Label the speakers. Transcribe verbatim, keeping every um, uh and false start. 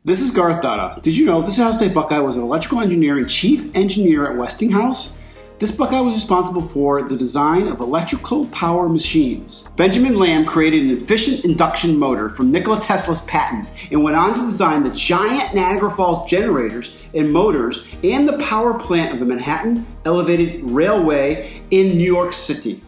Speaker 1: This is Garth Dahdah. Did you know this Ohio State Buckeye was an electrical engineer and chief engineer at Westinghouse? This Buckeye was responsible for the design of electrical power machines. Benjamin Lamme created an efficient induction motor from Nikola Tesla's patents and went on to design the giant Niagara Falls generators and motors and the power plant of the Manhattan Elevated Railway in New York City.